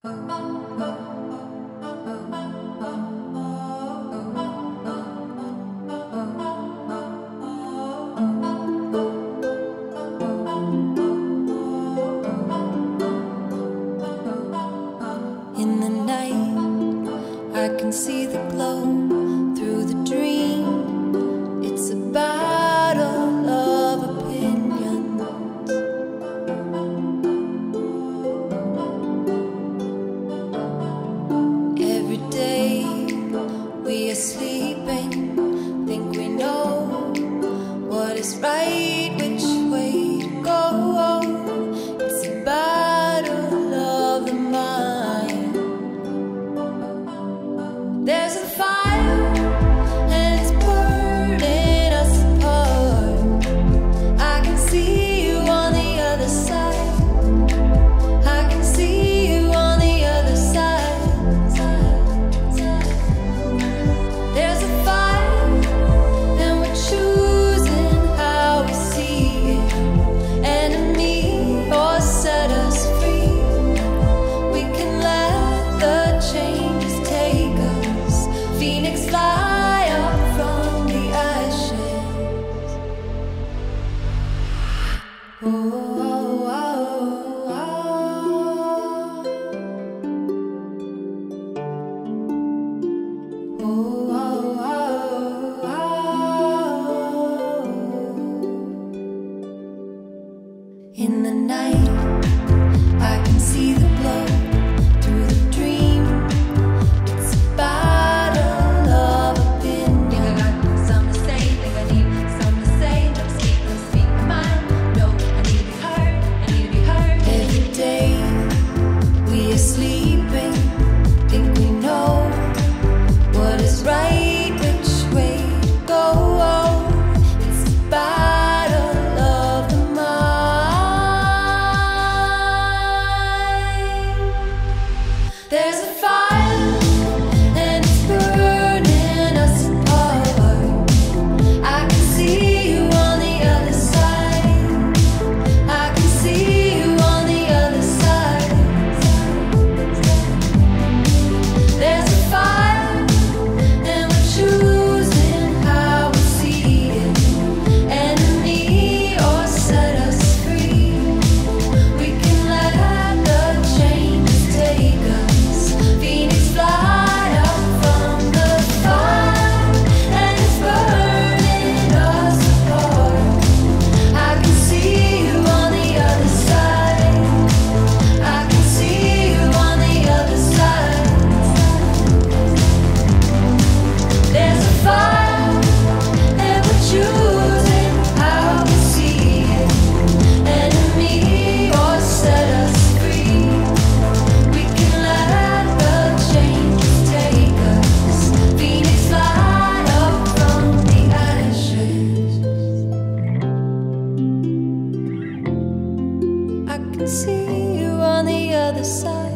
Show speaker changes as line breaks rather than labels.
In the night, I can see the glow through the dream. It's a battle of opinions. Every day we are sleeping, think we know what is right, which way to go. It's a battle of the mind. There's a fire and it's burning us apart. I can see you on the other side. I can see you on the other side. There's a fire and we're choosing how we see it. Enemy or set us free. We can let the changes take us. Phoenix fly up from the ashes. Oh, oh, oh, oh. Oh, oh, oh, oh. In the night, I can see the glow through the dream. It's a battle of opinion. Think I got something to say, think I need something to say. Don't speak my mind. No, I need to be heard, I need to be heard. Every day we are sleeping, think we know what is right, which way to go. It's a battle of the mind. There's a fire and it's burning us apart. I can see you on the other side. I can see you on the other side. There's a fire and we're choosing how we see it. Enemy or set us free. We can let the changes take us. Phoenix fly up from the fire and it's burning us apart. I can see you on the other side. I can see you on the other side. There's a fire and we're choosing how we see it. Enemy or set us free. We can let the changes take us. Phoenix fly up from the ashes. I can see you on the other side.